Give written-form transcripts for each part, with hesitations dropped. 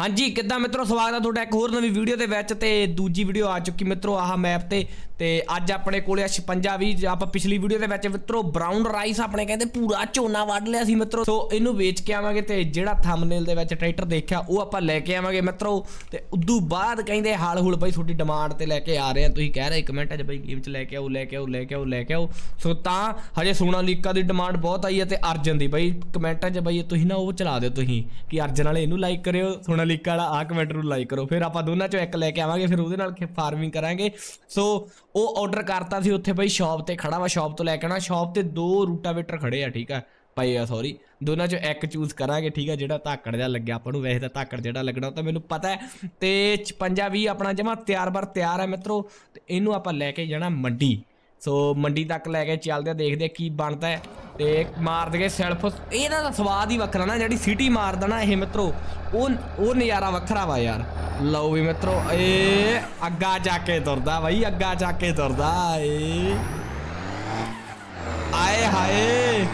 हाँ जी किद्दां मित्रों स्वागत है तुहाडा एक होर नवीं वीडियो दे विच ते दूजी वीडियो आ चुकी मित्रों आह मैप ते अज अपने कोले 56-20 आपां पिछली वीडियो दे विच मित्रों ब्राउन राइस अपने कहंदे पूरा झोना वढ लिया सी मित्रों। सो इनू वेच के आवांगे ते जिहड़ा थंबनेल दे विच ट्रैक्टर देखिया वो आपां लैके आवांगे मित्रों। ते उदों बाद कहंदे हाल हुल बई तुहाडी डिमांड ते लैके आ रहे हैं, तुसीं कह रहे कमेंट च बई गेम च लैके आओ लैके आओ लैके आओ लैके आओ। सो तां हजे सोनालीका दी डिमांड बहुत आई है ते अर्जन दी बई कमेंटां च बई तुसीं ना वो चला दिओ तुसीं कि अर्जन वाले इनू लाइक करिओ सोनालीका वाला आ कमेंट नूं लाइक करो, फिर आपां दोनां चों एक लैके आवांगे फिर उहदे नाल फार्मिंग करांगे। सो वो ऑर्डर करता सी उत्थे बई शॉप ते खड़ा वा, शॉप तो लैके आना, शॉप ते 2 रूटावेटर खड़े आ ठीक है पए आ सॉरी, दोनों चों एक चूज करांगे ठीक है। जिहड़ा धाकड़ जिहा लग्या आपां नूं, वैसे तां धाकड़ जिहड़ा लगना तां मैनूं पता है। ते 55-20 अपना जमा तैयार बर तैयार है मित्रों। ते इहनूं आपां लैके जाना मंडी। सो मंडी तक लैके चलदे देखदे की बनता है ते मार दे सैल्फ। इहदा तां स्वाद ही वखरा ना, जिहड़ी सीटी मारदा ना ये मित्रों वो नज़ारा वखरा वा यार। लो भी मित्रों ए अग्गा जाके तुरदा बई, अग्गा जाके तुरदा ए आए हाय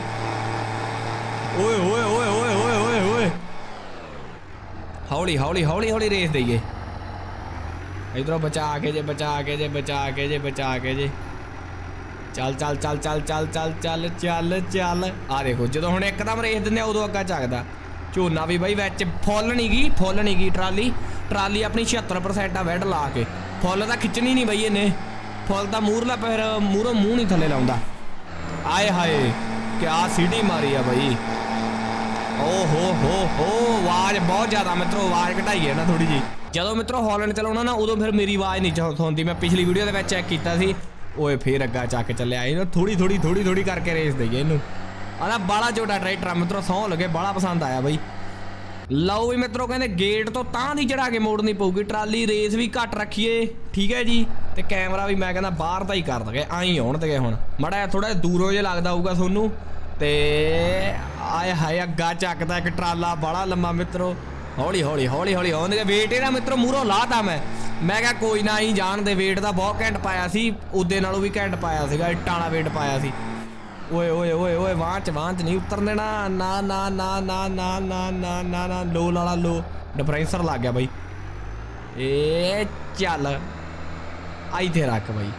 ओए ओए ओए ओए ओए ओए ओए हौली हौली हौली हौली रेस दईए इधरों बचा के जे बचा के जे बचा के जे बचा के जे चल चल चल चल चल चल चल चल चल आ देखो जो हुण एकदम रेस दिंदे उदों अग्गा झाकदा झोना भी बई विच फुल नहीं गई ट्राली अपनी 76% आ वैड ला के फुल तां खिच्चनी नहीं बई इन्हें, फुल तां मूरला पैर मूरों मूँह नहीं थल्ले लाउंदा। आए हाय क्या सीटी मारी है बई, ओ हो आवाज़ बहुत ज़्यादा मित्रों, आवाज़ घटाई है ना थोड़ी जी। जो मित्रों हॉलैंड चलाउणा ना उदों फिर मेरी आवाज़ नहीं सुनती, मैं पिछली वीडियो दे विच चैक कीता सी। ओए फिर अग्गा चक चलिया इन्हूं थोड़ी करके रेस दईए इनू। आना बड़ा छोटा ट्रैक्टर मित्रों, सौ लगे बड़ा पसंद आया बई। लो भी मित्रों कहते गेट तो तां दी चढ़ा के मोड़नी पऊगी, ट्राली रेस भी घट रखिए ठीक है जी। ते कैमरा भी मैं कहना बाहर दा ही कर दगे, आई आउण दगे हुण माड़ा थोड़ा दूरों जे लगदा होऊगा सोनू। ते आए हाय अग्गा चकदा एक ट्राला बड़ा लम्मा मित्रों, हौली हौली हौली हौली आउंदे वेट इहदा मित्रों मूरों लाता मैं क्या कोई ना ही जान दे, वेट दा बहुत घैंट पाया सी, उदे नालों भी घैंट पाया सीगा, इट्टां वाला वेट पाया सी। ओए ओए ओए ओए वाह च नहीं उतरन देना ना ना ना ना ना ना ना ना ना लो लाला लो डिफरेंसर लग गया बई। ए चल आई थे रख बई,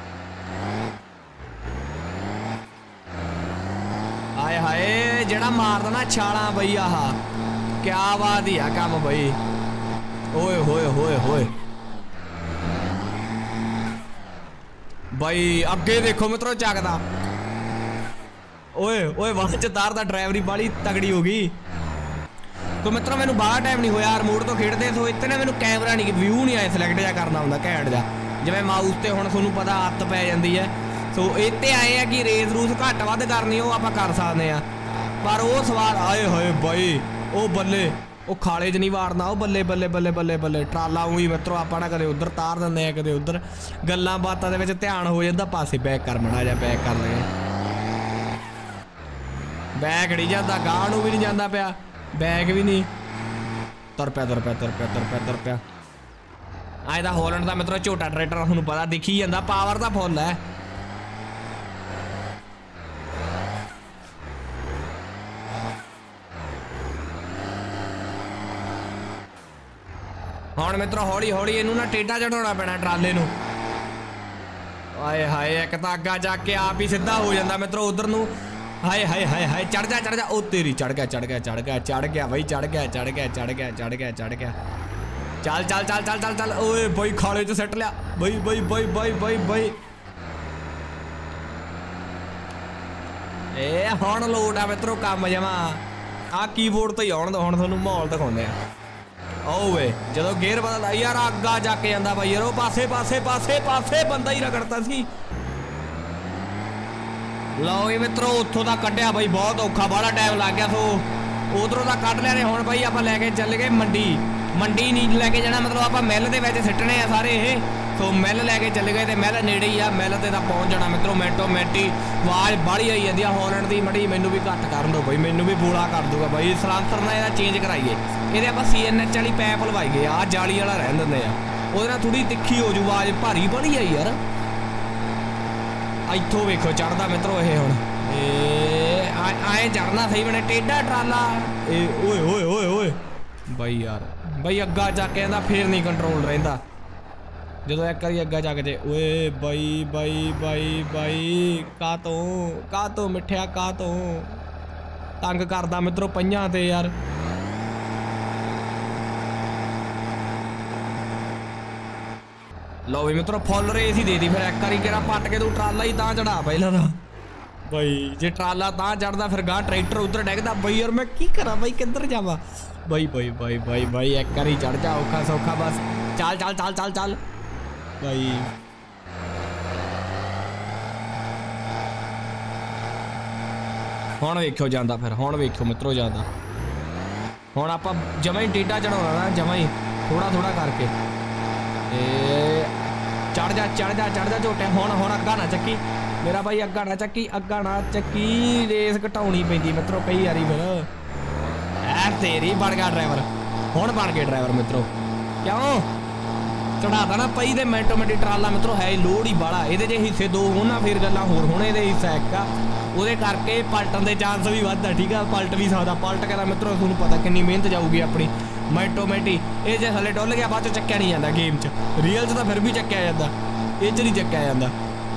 आए हाय जेड़ा मारदा ना छाला बई आह क्या बात ही है काम बई। ओए होए होए होए बई अगे देखो मित्रों चकदा, ओए ओए वहां च तार दा ड्राइवरी बड़ी तगड़ी हो गई। तो मित्रों मैनू बाहर टाइम नहीं होया रिमोट तो खेडदे, सो इतने मैनू कैमरा नहीं व्यू नहीं आए सिलेक्ट जा करना हुंदा घैंट जा, जिवें माउस ते हुण तुहानूं पता आदत पै जांदी है। सो इत्ते आए है कि रेस रूस घट वध करनी वो आपां कर सकदे आ, पर वो सवाल आए होए बई ओ बल्ले वो खाले च नहीं वारना, वो बल्ले बल्ले बल्ले बल्ले बल्ले ट्राला उही मित्रों आपां ना कदे उधर तार दिंदे आ कदे उधर, गल्लां बातां दे विच ध्यान हो जांदा पासे। बैक कर मड़ा जा बैक कर ले, बैग नहीं जाता गाह नूं भी नहीं जाता पिया, बैग भी नहीं तुर पिया। अज दा हॉलैंड दा मित्रों झोटा ट्रैक्टर तुहानूं पता दिखी जांदा, पावर दा फुल है। हुण मित्रों हौली हौली इनू ना टेढ़ा चढ़ाउणा पैना ट्राले नूं। आए हाय एक तां अग्गा जाके आप ही सीधा हो जांदा मित्रों उधर नूं। हाय हाय हाय हाय चढ़ जा ओ तेरी चढ़ गया भाई चढ़ गया चल चल चल चल चल चल ओए भाई खाले च सट लिया भाई ए हुण लोट आ मित्रों काम जमा आ कीबोर्ड तो ही आउण दो, हुण तुहानूं माहौल दिखाउंदे आ। ओए जदों गेयर बदलदा यार अग्गा जाके जांदा भाई यार, पासे पासे पासे पासे बंदा ही रगड़ता सी। लो ये मित्रों उत्थों तक कढ़िया बई बहुत औखा बड़ा टाइम लग गया, सो उधरों तक कढ़ लिया ने। हुण बई आपां लैके चल गए मंडी नहीं लैके जाना मतलब आपां मिल दे विच सिੱਟਣੇ आ सारे ये। सो मिल लैके चले गए, मिल नेड़े ही आ, मिल ते तां पहुंच जाना मित्रों मिंटो मिंटी। आवाज़ बाहली आई जाती है हॉलैंड की, मड़ी मैनू भी घट कर दो बई, मैनू भी बूला कर दूगा बई। सलांसर ना इहदा चेंज कराइए, ये आपां CNH वाली पैप लवाई गए, आ जाली वाला रहन दिंदे आ, ਉਹਦੇ ਨਾਲ थोड़ी तिखी हो जू, आवाज़ भारी बड़ी आई यार। इत्थों वेखो चढ़दा मित्रों ये हुण आए चढ़ना सही बने टेढ़ा ट्राला। ओए ओए ओए ओए भाई यार ਬਈ ਅੱਗਾ ਚੱਕ ਜਾਂਦਾ ਫਿਰ ਨਹੀਂ ਕੰਟਰੋਲ ਰਹਿੰਦਾ ਜਦੋਂ ਇੱਕ ਵਾਰੀ ਅੱਗਾ ਚੱਕ ਜੇ। ਓਏ ਬਾਈ ਬਾਈ ਬਾਈ ਬਾਈ ਕਾਤੋਂ ਮਿੱਠਿਆ ਕਾਤੋਂ ਤੰਗ ਕਰਦਾ ਮਿੱਤਰੋ ਪਈਆਂ ਤੇ ਯਾਰ। ਲਓ ਵੀ ਮਿੱਤਰੋ ਫੁੱਲ ਰੇਸ ਹੀ ਦੇ ਦੀ ਫਿਰ ਇੱਕ ਵਾਰੀ ਕਿਹੜਾ ਪੱਟ ਕੇ ਤੂੰ ਟਰਾਲਾ ਹੀ ਤਾਂ ਚੜਾ ਪਹਿਲਾਂ ਤਾਂ ਬਈ ਜੇ ਟਰਾਲਾ ਤਾਂ ਚੜਦਾ ਫਿਰ ਗਾਂ ਟਰੈਕਟਰ ਉੱਧਰ ਡਿੱਗਦਾ ਬਈ ਯਾਰ ਮੈਂ ਕੀ ਕਰਾਂ ਬਈ ਕਿੱਧਰ ਜਾਵਾਂ ਬਈ ਬਈ ਬਈ ਬਈ ਬਈ ਇੱਕ ਵਾਰੀ ਚੜ ਜਾ ਔਖਾ ਸੌਖਾ ਬਸ ਚੱਲ ਚੱਲ ਚੱਲ ਚੱਲ ਚੱਲ ਬਈ। ਹੁਣ ਵੇਖਿਓ ਜਾਂਦਾ ਫਿਰ ਹੁਣ ਵੇਖਿਓ ਮਿੱਤਰੋ ਜਾਂਦਾ ਹੁਣ ਆਪਾਂ ਜਮਾਂ ਹੀ ਟੇਢਾ ਚੜਾਉਣਾ ਨਾ ਜਮਾਂ ਹੀ ਥੋੜਾ ਥੋੜਾ ਕਰਕੇ ਤੇ ਚੜ ਜਾ ਝੋਟਿਆ। ਹੁਣ ਅੱਗਾ ਨਾ ਚੱਕੀ ਮੇਰਾ ਬਾਈ ਅੱਗਾ ਨਾ ਚੱਕੀ ਰੇਸ ਘਟਾਉਣੀ ਪੈਂਦੀ ਮਿੱਤਰੋ ਕਈ ਵਾਰੀ ਫਿਰ ਐ ਤੇਰੀ ਬਣ ਗਿਆ ਡਰਾਈਵਰ ਹੁਣ ਬਣ ਗਏ ਡਰਾਈਵਰ ਮਿੱਤਰੋ ਕਿਉਂ ਚੜਾਤਾ ਨਾ ਪਈ ਦੇ ਮਿੰਟੋ ਮਿੰਟੀ ਟਰਾਲਾ ਮਿੱਤਰੋ ਹੈ ਲੋਡ ਹੀ ਬਾਲਾ ਇਹਦੇ ਜੇ ਹਿੱਸੇ ਦੋ ਹੋਣ ਨਾ ਫਿਰ ਗੱਲਾਂ ਹੋਰ ਹੋਣ ਇਹਦੇ ਹਿੱਸਾ ਇੱਕ ਆ ਉਹਦੇ ਕਰਕੇ ਪਲਟਣ ਦੇ ਚਾਂਸ ਵੀ ਵੱਧ ਆ ਠੀਕ ਆ ਪਲਟ ਵੀ ਸਕਦਾ ਪਲਟ ਕੇ ਤਾਂ ਮਿੱਤਰੋ ਤੁਹਾਨੂੰ ਪਤਾ ਕਿੰਨੀ ਮਿਹਨਤ ਜਾਊਗੀ ਆਪਣੀ ਮਿੰਟੋ ਮਿੰਟੀ ਇਹ ਜੇ ਥੱਲੇ ਡੁੱਲ ਗਿਆ ਬਾਅਦ ਚੋਂ ਚੱਕਿਆ ਨਹੀਂ ਜਾਂਦਾ ਗੇਮ 'ਚ ਰੀਅਲ 'ਚ ਤਾਂ ਫਿਰ ਵੀ ਚੱਕਿਆ ਜਾਂਦਾ ਇਹ 'ਚ ਨਹੀਂ ਚੱਕਿਆ ਜਾਂਦਾ।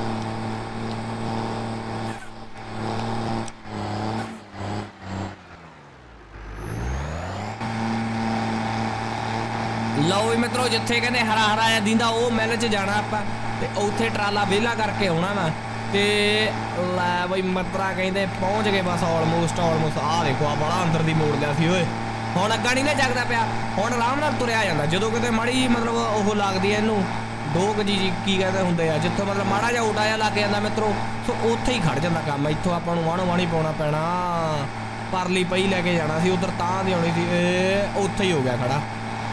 ਲਓ ਵੀ ਮਿੱਤਰੋ ਜਿੱਥੇ ਕਹਿੰਦੇ ਹਰਾ ਹਰਾ ਜਿਹਾ ਦਿੰਦਾ ਉਹ ਮਿਲ 'ਚ ਜਾਣਾ ਆਪਾਂ ਤੇ ਉੱਥੇ ਟਰਾਲਾ ਵਿਹਲਾ ਕਰਕੇ ਆਉਣਾ ਵਾ ਤੇ ਲੈ ਬਈ ਮਿੱਤਰਾ ਕਹਿੰਦੇ ਪਹੁੰਚ ਗਏ ਬਸ ਆਲਮੋਸਟ ਆਹ ਦੇਖੋ ਆ ਬੜਾ ਅੰਦਰ ਦੀ ਮੋੜ ਲਿਆ ਸੀ ਓਏ ਹੁਣ ਅੱਗਾ ਨਹੀਂ ਨਾ ਜਗਦਾ ਪਿਆ ਹੁਣ ਆਰਾਮ ਨਾਲ ਤੁਰਿਆ ਜਾਂਦਾ ਜਦੋਂ ਕਿਤੇ ਮਾੜੀ ਮਤਲਬ ਉਹ ਲੱਗਦੀ ਹੈ ਇਹਨੂੰ ਡੋਕ ਜੀ ਕੀ ਕਹਿੰਦੇ ਹੁੰਦੇ ਆ ਜਿੱਥੋਂ ਮਤਲਬ ਮਾੜਾ ਜਿਹਾ ਉਟਾ ਜਿਹਾ ਲੱਗ ਜਾਂਦਾ ਮਿੱਤਰੋ ਸੋ ਉੱਥੇ ਹੀ ਖੜ ਜਾਂਦਾ ਕੰਮ ਇੱਥੋਂ ਆਪਾਂ ਨੂੰ ਵਾਣੋ ਵਾਣੀ ਪਾਉਣਾ ਪੈਣਾ ਪਰਲੀ ਪਈ ਲੈ ਕੇ ਜਾਣਾ ਸੀ ਉਧਰ ਤਾਂ ਦੀ ਆਉਣੀ ਸੀ ਇਹ ਉੱਥੇ ਹੀ ਹੋ ਗਿਆ ਖੜਾ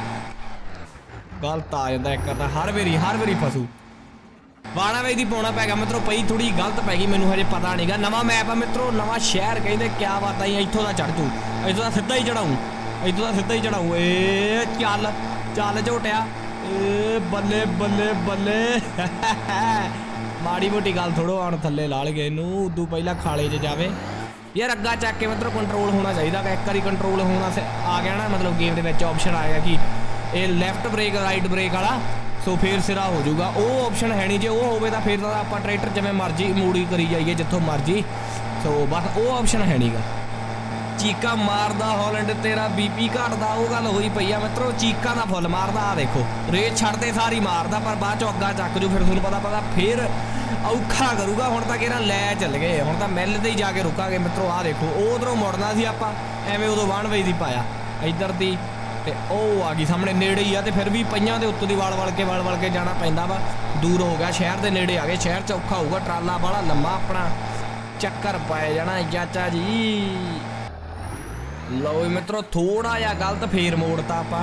ਗਲਤ ਆ ਜਾਂਦਾ ਇੱਕ ਤਾਂ ਹਰ ਵਾਰੀ ਫਸੂ ਵਾਣਾ ਵੇ ਦੀ ਪਾਉਣਾ ਪੈ ਗਿਆ ਮਿੱਤਰੋ ਪਈ ਥੋੜੀ ਗਲਤ ਪੈ ਗਈ ਮੈਨੂੰ ਹਜੇ ਪਤਾ ਨਹੀਂਗਾ ਨਵਾਂ ਮੈਪ ਆ ਮਿੱਤਰੋ ਨਵਾਂ ਸ਼ਹਿਰ ਕਹਿੰਦੇ ਕਿਆ ਬਾਤ ਆਈ ਇੱਥੋਂ ਦਾ ਚੜ ਜੂ ਇੱਥੋਂ ਦਾ ਸਿੱਧਾ ਹੀ ਚੜਾਊ ਏ ਚੱਲ ਝੋਟਿਆ ਏ ਬੱਲੇ ਬੱਲੇ ਬੱਲੇ ਮਾੜੀ ਮੋਟੀ ਗੱਲ ਥੋੜੋ ਆਣ ਥੱਲੇ ਲਾਲ ਗਏ ਇਹਨੂੰ ਉਦੋਂ ਪਹਿਲਾਂ ਖਾਲੇ 'ਚ ਜਾਵੇ ਯਾਰ ਅੱਗਾ ਚੱਕ ਕੇ ਮਿੱਤਰੋ ਕੰਟਰੋਲ ਹੋਣਾ ਚਾਹੀਦਾ ਇੱਕ ਵਾਰੀ ਕੰਟਰੋਲ ਹੋਣਾ ਆ ਗਿਆ ਨਾ ਮਤਲਬ ਗੇਮ ਦੇ ਵਿੱਚ ਆਪਸ਼ਨ ਆ ਗਿਆ ਕਿ ਇਹ ਲੈਫਟ ਬ੍ਰੇਕ ਰਾਈਟ ਬ੍ਰੇਕ ਵਾਲਾ ਸੋ ਫਿਰ ਸਿਰਾ ਹੋ ਜਾਊਗਾ ਉਹ ਆਪਸ਼ਨ ਹੈ ਨਹੀਂ ਜੇ ਉਹ ਹੋਵੇ ਤਾਂ ਫਿਰ ਤਾਂ ਆਪਾਂ ਟਰੈਕਟਰ ਜਿਵੇਂ ਮਰਜ਼ੀ ਮੂੜੀ ਕਰੀ ਜਾਈਏ ਜਿੱਥੋਂ ਮਰਜ਼ੀ ਸੋ ਬਸ ਉਹ ਆਪਸ਼ਨ ਹੈ ਨਹੀਂਗਾ ਚੀਕਾ ਮਾਰਦਾ ਹਾਲੈਂਡ ਤੇਰਾ ਬੀਪੀ ਘਟਦਾ ਉਹ ਗੱਲ ਹੋਈ ਪਈ ਆ ਮਿੱਤਰੋ ਚੀਕਾ ਦਾ ਫੁੱਲ ਮਾਰਦਾ ਆ ਦੇਖੋ ਰੇਸ ਛੱਡਦੇ ਸਾਰੀ ਮਾਰਦਾ ਪਰ ਬਾਅਦ ਚੋਂ ਅੱਗਾ ਚੱਕ ਜੂ ਫਿਰ ਤੁਹਾਨੂੰ ਪਤਾ ਫਿਰ ਔਖਾ ਕਰੂਗਾ ਹੁਣ ਤਾਂ ਕਿਹੜਾ ਲੈ ਚੱਲ ਗਏ ਹੁਣ ਤਾਂ ਮਿਲ ਤੇ ਹੀ ਜਾ ਕੇ ਰੁਕਾਂਗੇ ਮਿੱਤਰੋ ਆ ਦੇਖੋ ਉਹ ਉਧਰੋਂ ਮੁੜਨਾ ਸੀ ਆਪਾਂ ਐਵੇਂ ਉਦੋਂ 1 ਵਜੇ ਦੀ ਪਾਇਆ ਇੱਧਰ ਦੀ ਤੇ ਉਹ ਆ ਗਈ ਸਾਹਮਣੇ ਨੇੜੇ ਹੀ ਆ ਤੇ ਫਿਰ ਵੀ ਪਈਆਂ ਦੇ ਉੱਤੋਂ ਦੀ ਵਲ ਕੇ ਜਾਣਾ ਪੈਂਦਾ ਵਾ ਦੂਰ ਹੋ ਗਿਆ ਸ਼ਹਿਰ ਦੇ ਨੇੜੇ ਆ ਗਏ ਸ਼ਹਿਰ 'ਚ ਔਖਾ ਹੋਊਗਾ ਟਰਾਲਾ ਵਾਲਾ ਲੰਮਾ ਆਪਣਾ ਚੱਕਰ ਪਾਏ ਜਾਣਾ ਚਾਚਾ ਜੀ। ਲਓ ਮਿੱਤਰੋ ਥੋੜਾ ਜਿਹਾ ਗਲਤ ਫੇਰ ਮੋੜਤਾ ਆਪਾਂ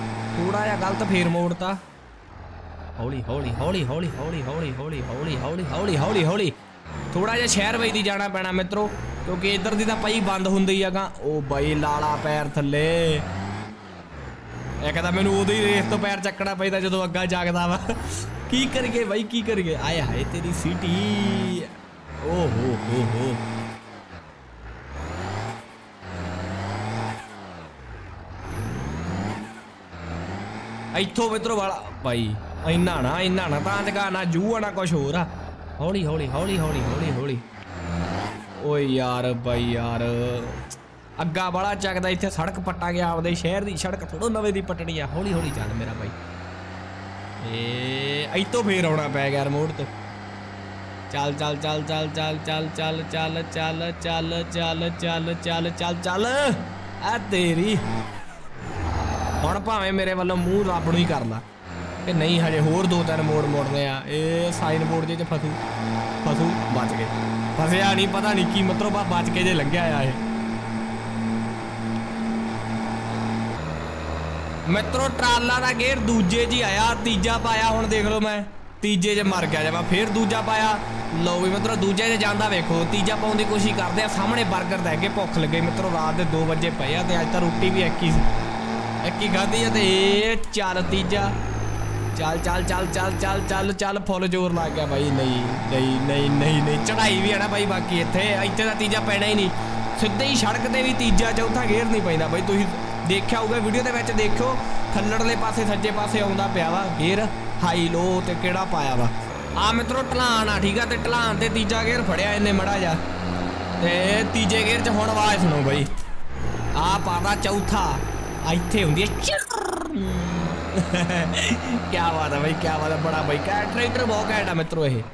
ਹੌਲੀ ਥੋੜਾ ਜਿਹਾ ਸ਼ਹਿਰ ਵਈ ਦੀ ਜਾਣਾ ਪੈਣਾ ਮਿੱਤਰੋ ਕਿਉਂਕਿ ਇੱਧਰ ਦੀ ਤਾਂ ਪਈ ਬੰਦ ਹੁੰਦੀ ਹੈਗਾ ਉਹ ਬਾਈ ਲਾਲਾ ਪੈਰ ਥੱਲੇ ਇੱਕ ਤਾਂ ਮੈਨੂੰ ਉਦੋਂ ਹੀ ਰੇਸ ਤੋਂ ਪੈਰ ਚੱਕਣਾ ਪੈਂਦਾ ਜਦੋਂ ਅੱਗਾ ਜਾਗਦਾ ਵਾ ਕੀ ਕਰੀਏ ਬਾਈ ਕੀ ਕਰੀਏ ਆਏ ਹਾਏ ਤੇਰੀ ਸੀਟੀ ਓ ਹੋ ਇੱਥੋਂ ਮਿੱਤਰੋ ਵਾਲਾ ਬਾਈ ਇੰਨਾ ਨਾ ਤਾਂ ਜਗਾ ਨਾ ਜੂ ਨਾ ਕੁਛ ਹੋਰ ਆ ਹੌਲੀ ਓਏ ਯਾਰ ਬਾਈ ਯਾਰ ਅੱਗਾ ਬੜਾ ਚੱਕਦਾ ਇੱਥੇ ਸੜਕ ਪੱਟਾ ਗਿਆ ਆਪਦੇ ਸ਼ਹਿਰ ਦੀ ਸੜਕ ਥੋੜੋ ਨਵੇਂ ਦੀ ਪੱਟਣੀ ਆ ਹੌਲੀ ਚੱਲ ਮੇਰਾ ਬਾਈ ਏ ਇੱਥੋਂ ਫੇਰ ਆਉਣਾ ਪੈ ਗਿਆ ਰਿਮੋਟ ਤੋਂ ਚੱਲ ਆ ਤੇਰੀ ਹੁਣ ਭਾਵੇਂ ਮੇਰੇ ਵੱਲੋਂ ਮੂੰਹ ਰੱਬ ਨੂੰ ਹੀ ਕਰ ਲਾ ਕਿ ਨਹੀਂ ਹਜੇ ਹੋਰ 2-3 ਮੋੜ ਮੋੜਨੇ ਆ ਇਹ ਸਾਈਨ ਬੋਰਡ ਜੇ 'ਚ ਫਸੂ ਬਚ ਗਏ ਫਸਿਆ ਨਹੀਂ ਪਤਾ ਨਹੀਂ ਕੀ ਮਤਲਬ ਆ ਬਚ ਕੇ ਜੇ ਲੰਘਿਆ ਆ ਇਹ ਮਿੱਤਰੋ ਟਰਾਲਾ ਦਾ ਗੇਅਰ ਦੂਜੇ 'ਚ ਹੀ ਆਇਆ ਤੀਜਾ ਪਾਇਆ ਹੁਣ ਦੇਖ ਲਓ ਮੈਂ ਤੀਜੇ 'ਚ ਮਰ ਗਿਆ ਜਮਾ ਫੇਰ ਦੂਜਾ ਪਾਇਆ ਲਓ ਵੀ ਮਿੱਤਰੋ ਦੂਜੇ 'ਚ ਜਾਂਦਾ ਵੇਖੋ ਤੀਜਾ ਪਾਉਣ ਦੀ ਕੋਸ਼ਿਸ਼ ਕਰਦੇ ਆ ਸਾਹਮਣੇ 버ਗਰ ਦੇ ਅੱਗੇ ਭੁੱਖ ਲੱਗੇ ਮਿੱਤਰੋ ਰਾਤ ਦੇ 2 ਵਜੇ ਪਏ ਆ ਤੇ ਅੱਜ ਤਾਂ ਰੋਟੀ ਵੀ ਇੱਕ ਹੀ ਖਾਧੀ ਆ ਤੇ ਇਹ ਚੱਲ ਤੀਜਾ ਚੱਲ ਫੁੱਲ ਜ਼ੋਰ ਲੱਗ ਗਿਆ ਬਾਈ ਨਹੀਂ ਚੜਾਈ ਵੀ ਆ ਨਾ ਬਾਈ ਬਾਕੀ ਇੱਥੇ ਦਾ ਤੀਜਾ ਪੈਣਾ ਹੀ ਨਹੀਂ ਸਿੱਧੇ ਹੀ ਸੜਕ ਤੇ ਵੀ ਤੀਜਾ ਚੌਥਾ ਗੇਅਰ ਨਹੀਂ ਪੈਂਦਾ ਬਾਈ ਤੁਸੀਂ देखा होगा वीडियो के विच, देखो थल्लड़ले पासे सज्जे पासे आउंदा पिया वा गेयर हाई लो ते किहड़ा पाया वा आ मित्रों ढलान आ ठीक है। तो ढलान ते तीजा गेयर फड़िया इन्हें मड़ा जा ते तीजे गेयर च हुण आवाज़ सुनो बई आ पादा चौथा इत्थे हुंदी है क्या बात है भाई, क्या बात है, बड़ा भाई क्या ट्रैक्टर बहुत घैंट है मित्रों ये।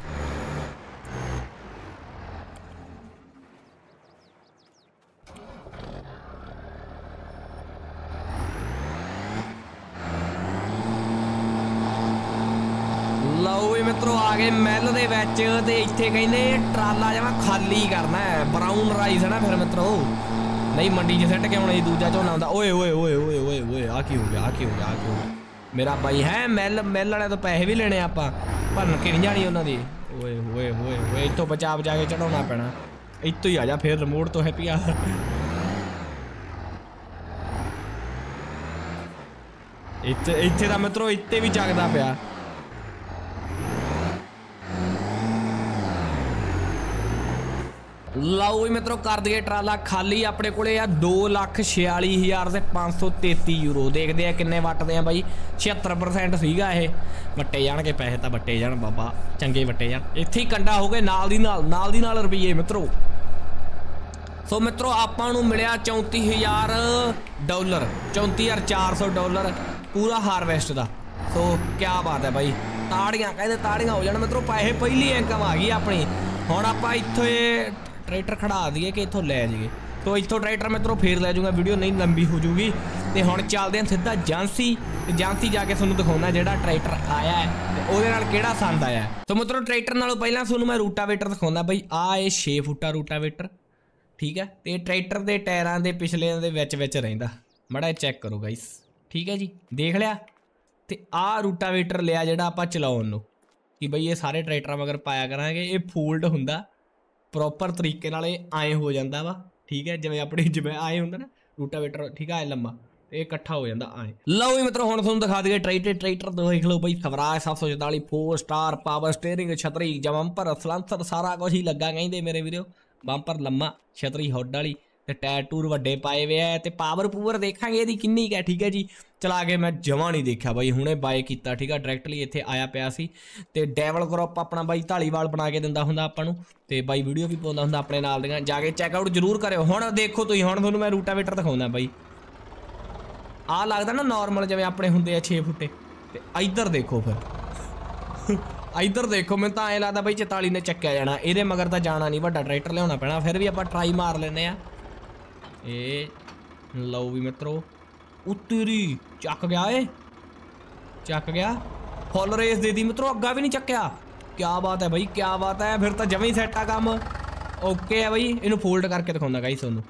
लो भी मित्रों आ गए महल दे विच ते इत्थे कहंदे ट्राला जमा खाली करना है, ब्राउन राइस है ना फिर मित्रों, नहीं मंडी च सैट के आना दूजा झोना आंदा। ओए ओए ओए ओए ओए ओए आ की हो गया, आ की हो गया, आ की हो गया मेरा भाई है मैल वाले तो पैसे भी लेने आप भरन के नहीं जानी उन्होंने। ओए ओए ओए ओए इतों बचा बचा के चढ़ाना पैना, इतों ही आ जा फिर रिमोट तो है पिया। इत्थे दा मित्रों इत्ते भी जगदा पिया। लो भी मित्रों कर दिए ट्राला खाली अपने को 2,46,533 यूरो। देखते हैं किन्ने वटते हैं बई, 76% सीगा ये। वट्टे जान के पैसे तो वट्टे जान बाबा, चंगे वट्टे जान। इत्थे ही कंडा हो गए नाल दी नाल रुपये मित्रों। सो मित्रों आपां नूं मिलिया $34,000, $34,400 पूरा हारवेस्ट का। सो क्या बात है बई, ताड़ियां कहते ताड़ियां हो जान मित्रों, पैसे पहली इनकम आ गई अपनी। हुण आपां इत्थे ट्रैक्टर खड़ा दिए कि इतों लै जाइए, तो इतों ट्रैक्टर मित्रों फिर लै जाऊँगा, वीडियो नहीं लंबी हो जूगी। तो हुण चलते हैं सीधा झांसी, झांसी जाके तुहानूं दिखाउणा जिहड़ा ट्रैक्टर आया है ते उहदे नाल किहड़ा संद आया। तो मित्रों ट्रैक्टर नालों पहिलां तुहानूं मैं रूटावेटर दिखाउणा बई, आ 6 फुटा रूटावेटर ठीक है। तो ट्रैक्टर के टायरां के पिछले दे विच रहिंदा, माड़ा चैक करो गाइस ठीक है जी, देख लिया। तो आ रूटावेटर लिया जिहड़ा आपां चलाउण नूं कि बई ये सारे ट्रैक्टर मगर पाया करांगे, ये फोल्ड हुंदा प्रॉपर तरीके नाल आए हो जाता वा ठीक है, जिवें अपने जिवें आए हुंदा ना रूटावेटर ठीक है लम्मा, तो ये इकट्ठा हो जाता आए। लो भी मित्रों हुण तुहानूं दिखा दिए ट्रैक्टर देख लो बई, स्वराज 744 4 स्टार पावर स्टेयरिंग छतरी जम्पर सलांसर सारा कुछ ही लगा कहिंदे मेरे वीडियो। बंपर लम्मा छतरी हुड वाली ते टायर टूर वड्डे पाए हुए है, ते पावर पूवर देखांगे इहदी किन्नी है ठीक है जी। चला के मैं जमा नहीं देखा बई, हुणे बाय कीता ठीक है, डायरैक्टली इत्थे आया पिया सी। ते डेवल ग्रुप अपना बई धालीवाल बना के दिंदा हुंदा आपां नूं, ते बाई वीडियो भी पाउंदा हुंदा अपने नाल दीआं, जाके चैकआउट जरूर करियो। हुण देखो तुसीं, हुण तुहानूं मैं रूटावेटर दिखाउंदा बई, आ लगदा ना नॉर्मल जिवें अपने हुंदे आ 6 फुट्टे, ते इधर देखो फिर इधर देखो, मैं तो ऐ लगता बई 44 ने चक्या जाना, ये मगर तो जाना नहीं, वड्डा ट्रैक्टर लिया पैना, फिर भी आप ट्राई मार लेने। ये लो भी मित्रों उत्तरी चक गया, चक गया फुल रेस दे दी मित्रों, अग्गा भी नहीं चक्या। क्या बात है भाई, क्या बात है, फिर तो जमे ही सैट आ काम। ओके है भाई, इनू फोल्ड करके दिखाऊंगा गाइस तुहानूं।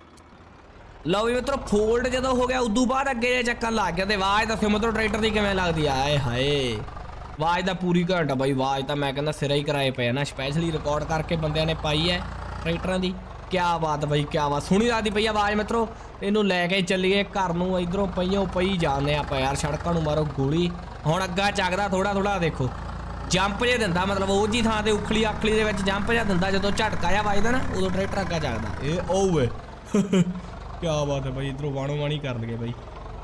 लो भी मित्रों फोल्ड जो हो गया उदू बाद अगे चक्कर लग गया, तो आवाज़ दस्यो मित्रों ट्रैक्टर की किवें लगदी है। आए हाय आवाज़ तो पूरी घंटा बई, आवाज़ तो मैं कहना सिरा ही कराए पे ना, स्पैशली रिकॉर्ड करके बंदे ने पाई है ट्रैक्टरां दी। क्या बात बई, क्या बात, सुनी लगती पई आवाज़ मित्रों। इनू लैके चलीए घर नूं, इधरों पईयों पई जाने आप यार, सड़कों नूं मारो गोली। हुण अग्गा चकदा थोड़ा थोड़ा देखो, जंप जे दिंदा, मतलब वो जी थां ते उखली आखली दे विच जंप जा दिंदा, जदों झटका जा वजदा ना उदों ट्रैक्टर अग्गा चकदा। ये ओए क्या बात है भाई, इधरों वाणो वाणी कर लगे भाई,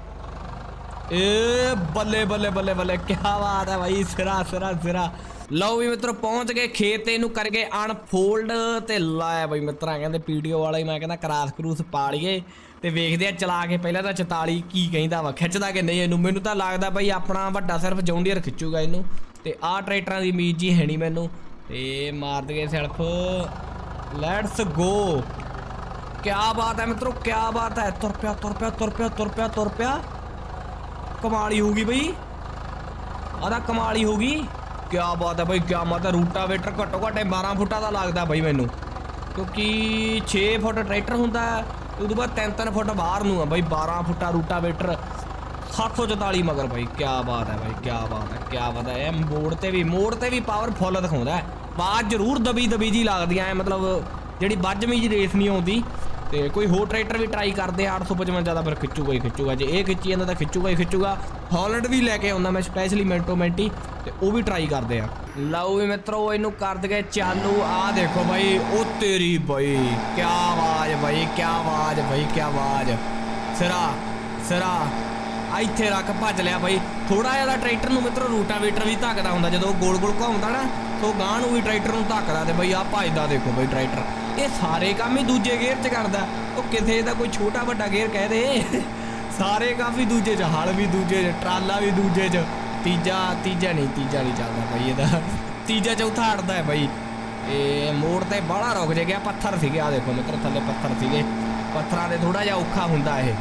ए बल्ले बल्ले बल्ले बल्ले, क्या बात है भाई, सिरा सिरा सिरा। लो भी मित्रों पहुंच गए खेत, इनू करके अनफोल्ड ते लाया बई मित्रा, कहते पीडीओ वाला ही मैं कहना क्रॉस क्रूस पा लीए ते वेखदे चला के। पहले तो 44 की कहंदा वा, खिंचदा कि नहीं इनू, मैनू तो लगदा बई अपना वड्डा सिर्फ जॉन्डियर खिंचूगा इनू, ते आ ट्रैक्टरां दी उम्मीद जी है नहीं मैनू। ते मार दे सेल्फ, लैट्स गो। क्या बात है मित्रों, क्या बात है, तुर पिया तुर पिया तुर पिया तुर पिया तुर पिया, कमाली होगी बई, आदा कमाली होगी। क्या बात है भाई, क्या बात है, रूटावेटर घट्टो घट्ट 12 फुटा का लगता बई मैनू, क्योंकि 6 फुट ट्रैक्टर होंदा है, उस बाद 3-3 फुट बाहर नूं है बई, 12 फुटा रूटावेटर 744 मगर भाई। क्या बात है भाई, क्या बात है, क्या बात है। मोड़ ते भी पावर फुल दिखाउंदा है, आवाज़ जरूर दबी दबी जी लगदी है, मतलब जिहड़ी बजमी जी रेस नहीं आउंदी। तो कोई होर ट्रैक्टर भी ट्राई करते 855 का फिर खिंचूगा ही खिंचूगा, जे ये खिंची जाता तो खिंचूगा ही खिंचूगा। हॉलैंड भी लैके आउंदा मैं स्पैशली मिनटो मिनटी, तो वो भी ट्राई करते हैं। लो भी मित्रों इनू कर दे चालू, आ देखो भाई, ओ तेरी भाई, क्या आवाज़ भाई, क्या आवाज़ भाई, क्या आवाज़, सिरा ਸਿਰਾ ਇੱਥੇ ਰੱਖ ਭੱਜ ਲਿਆ ਬਾਈ। ਥੋੜਾ ਜਿਹਾ ਟਰੈਕਟਰ ਨੂੰ ਮਿੱਤਰੋ ਰੂਟਾਵੇਟਰ ਵੀ ਧੱਕਦਾ ਹੁੰਦਾ ਜਦੋਂ ਗੋਲ ਗੋਲ ਘੁੰਮਦਾ ਨਾ, ਸੋ ਗਾਂ ਨੂੰ ਵੀ ਟਰੈਕਟਰ ਨੂੰ ਧੱਕਦਾ। ਤੇ ਬਈ ਆ ਭੱਜਦਾ ਦੇਖੋ ਬਈ ਟਰੈਕਟਰ। ਇਹ ਸਾਰੇ ਕੰਮ ਹੀ ਦੂਜੇ ਗੇਅਰ 'ਚ ਕਰਦਾ। ਉਹ ਕਿਸੇ ਦਾ ਕੋਈ ਛੋਟਾ ਵੱਡਾ ਗੇਅਰ ਕਹਿ ਦੇ, ਸਾਰੇ ਕਾਫੀ ਦੂਜੇ 'ਚ, ਹਲ ਵੀ ਦੂਜੇ 'ਚ, ਟਰਾਲਾ ਵੀ ਦੂਜੇ 'ਚ, ਤੀਜਾ ਨਹੀਂ ਚੱਲਦਾ ਬਾਈ ਇਹਦਾ, ਤੀਜਾ ਚੌਥਾ ਅੜਦਾ ਹੈ ਬਾਈ। ਇਹ ਮੋੜ ਤੇ ਬਾਹਲਾ ਰੁਕ ਜੇ ਗਿਆ। ਪੱਥਰ ਸੀਗੇ ਆ ਦੇਖੋ ਮਿੱਤਰ, ਥੱਲੇ ਪੱਥਰ ਸੀਗੇ, ਪੱਥਰਾਂ ਦੇ ਥੋੜਾ ਜਿਹਾ ਔਖਾ ਹੁੰਦਾ ਇਹ।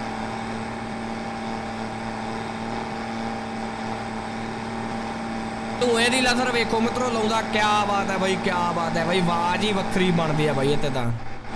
ਧੂਏ ਦੀ ਲਸਰ ਵੇਖੋ ਮਿੱਤਰੋ ਲਾਉਂਦਾ, ਕਿਆ ਬਾਤ ਹੈ ਬਾਈ, ਕਿਆ ਬਾਤ ਹੈ ਬਾਈ। ਆਵਾਜ਼ ਹੀ ਵੱਖਰੀ ਬਣਦੀ ਆ ਬਾਈ ਇੱਥੇ ਤਾਂ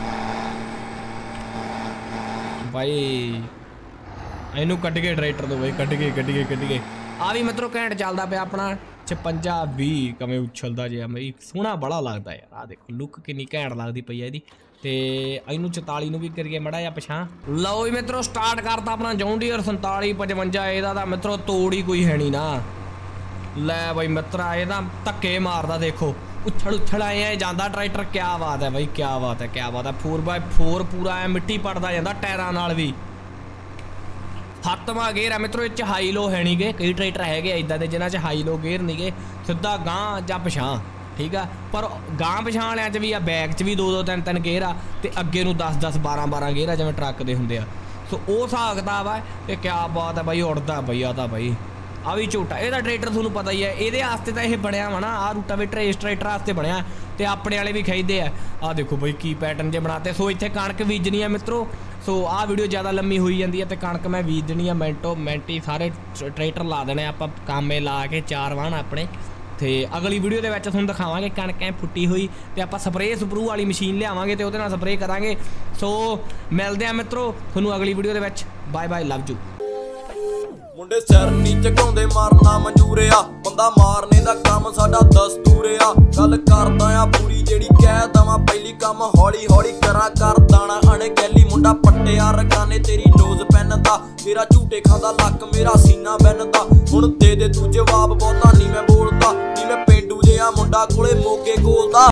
ਬਾਈ। ਇਹਨੂੰ ਕੱਢ ਕੇ ਟਰੈਕਟਰ ਤੋਂ ਬਾਈ, ਕੱਢ ਕੇ ਆ ਵੀ ਮਿੱਤਰੋ ਘੈਂਟ ਚੱਲਦਾ ਪਿਆ ਆਪਣਾ 56-20 ਕਵੇਂ ਉਛਲਦਾ ਜਿਹਾ ਬਈ, ਸੋਹਣਾ ਬੜਾ ਲੱਗਦਾ ਯਾਰ। ਆ ਦੇਖੋ ਲੁੱਕ ਕਿੰਨੀ ਘੈਂਟ ਲੱਗਦੀ ਪਈ ਹੈ ਇਹਦੀ। ਤੇ ਇਹਨੂੰ 44 ਨੂੰ ਵੀ ਕਰੀਏ ਮੜਾ ਜਾਂ ਪਿਛਾਂ। ਲਓ ਵੀ ਮਿੱਤਰੋ ਸਟਾਰਟ ਕਰਤਾ ਆਪਣਾ ਜੌਨ ਡੀਅਰ 4755। ਇਹਦਾ ਤਾਂ ਮਿੱਤਰੋ ਤੋੜ ਹੀ ਕੋਈ ਹੈ ਨਹੀਂ ਨਾ। ਲੈ ਬਾਈ ਮਿੱਤਰਾ ਇਹ ਤਾਂ ਧੱਕੇ ਮਾਰਦਾ ਦੇਖੋ, ਉਛਲ ਆਏ ਜਾਂਦਾ ਟਰੈਕਟਰ। ਕਿਆ ਬਾਤ ਹੈ ਬਾਈ, ਕਿਆ ਬਾਤ ਹੈ 4x4 ਪੂਰਾ ਐ ਮਿੱਟੀ ਪੜਦਾ ਜਾਂਦਾ ਟਾਇਰਾਂ ਨਾਲ ਵੀ। 7ਵਾਂ ਗੇਅਰ ਹੈ ਮਿੱਤਰੋ, ਇਹ 'ਚ ਹਾਈ ਲੋ ਹੈ ਨਹੀਂਗੇ। ਕਈ ਟਰੈਕਟਰ ਹੈਗੇ ਇੱਦਾਂ ਦੇ ਜਿਨ੍ਹਾਂ 'ਚ ਹਾਈ ਲੋ ਗੇਅਰ ਨਹੀਂਗੇ, ਸਿੱਧਾ ਗਾਂ ਜਾਂ ਪਿਛਾਂ, ਠੀਕ ਆ। ਪਰ ਗਾਂ ਪਿਛਾਂ ਵਾਲਿਆਂ 'ਚ ਵੀ ਆ, ਬੈਕ 'ਚ ਵੀ 2-2 3-3 ਗੇਅਰ ਆ, ਤੇ ਅੱਗੇ ਨੂੰ 10-10 12-12 ਗੇਅਰ ਆ ਜਿਵੇਂ ਟਰੱਕ ਦੇ ਹੁੰਦੇ ਆ। ਸੋ ਉਹ ਹਿਸਾਬ ਕਿਤਾਬ ਆ। ਤੇ ਕਿਆ ਬਾਤ ਹੈ ਬਾਈ, ਉੜਦਾ ਬਈ ਆ ਤਾਂ ਬਾਈ। ਆ ਵੀ ਝੋਟਾ ਇਹਦਾ ਟਰੈਕਟਰ ਤੁਹਾਨੂੰ ਪਤਾ ਹੀ ਹੈ। ਇਹਦੇ ਵਾਸਤੇ ਤਾਂ ਇਹ ਬਣਿਆ ਵਾ ਨਾ, ਆਹ ਰੂਟਾਵੇਟਰ ਇਸ ਟਰੈਕਟਰ ਵਾਸਤੇ ਬਣਿਆ। ਤੇ ਆਪਣੇ ਵਾਲੇ ਵੀ ਖਿੱਚਦੇ ਆ। ਆਹ ਦੇਖੋ ਬਈ ਕੀ ਪੈਟਰਨ ਜੇ ਬਣਾਤੇ। ਸੋ ਇੱਥੇ ਕਣਕ ਬੀਜਣੀ ਆ ਮਿੱਤਰੋ। ਸੋ ਆਹ ਵੀਡੀਓ ਜ਼ਿਆਦਾ ਲੰਮੀ ਹੋਈ ਜਾਂਦੀ ਹੈ ਤੇ ਕਣਕ ਮੈਂ ਬੀਜ ਦੇਣੀ ਆ ਮਿੰਟੋ ਮਿੰਟ ਹੀ। ਸਾਰੇ ਟਰੈਕਟਰ ਲਾ ਦੇਣੇ ਆਪਾਂ, ਕਾਮੇ ਲਾ ਕੇ 4 ਵਾਹਣ ਆਪਣੇ। ਤੇ ਅਗਲੀ ਵੀਡੀਓ ਦੇ ਵਿੱਚ ਤੁਹਾਨੂੰ ਦਿਖਾਵਾਂਗੇ ਕਣਕ ਐ ਫੁੱਟੀ ਹੋਈ, ਤੇ ਆਪਾਂ ਸਪਰੇਅ ਸਪਰੂ ਵਾਲੀ ਮਸ਼ੀਨ ਲਿਆਵਾਂਗੇ ਤੇ ਉਹਦੇ ਨਾਲ ਸਪਰੇਅ ਕਰਾਂਗੇ। ਸੋ ਮਿਲਦੇ ਆ ਮਿੱਤਰੋ ਤੁਹਾਨੂੰ ਅਗਲੀ ਵੀਡੀਓ ਦੇ ਵਿੱਚ। Bye bye, love you. ਮੁੰਡੇ ਸਿਰ ਨੀ ਝੁਕਾਉਂਦੇ, ਮਾਰਨਾ ਮਨਜ਼ੂਰ ਆ, ਬੰਦਾ ਮਾਰਨੇ ਦਾ ਕੰਮ ਸਾਡਾ ਦਸਤੂਰ ਆ। ਗੱਲ ਕਰਦਾ ਆ ਪੂਰੀ ਜਿਹੜੀ ਕਹਿ ਦਵਾਂ, ਪਹਿਲੀ ਕੰਮ ਹੌਲੀ ਹੌਲੀ ਕਰਾਂ ਕਰ ਦਾਣਾ। ਅਣਗਹਿਲੀ ਮੁੰਡਾ ਪੱਟਿਆ ਰਗਾਨੇ ਤੇਰੀ ਨੋਜ਼ ਪੈਨ ਦਾ, ਮੇਰਾ ਝੂਟੇ ਖਾਂਦਾ ਲੱਕ ਮੇਰਾ ਸੀਨਾ ਬੈਨ ਦਾ। ਹੁਣ ਦੇ ਤੂੰ ਜਵਾਬ, ਬਹੁਤਾ ਨੀ ਮੈਂ ਬੋਲਦਾ, ਨੀ ਮੈਂ ਪੇਂਡੂ ਜਿਹਾ ਮੁੰਡਾ ਕੋਲੇ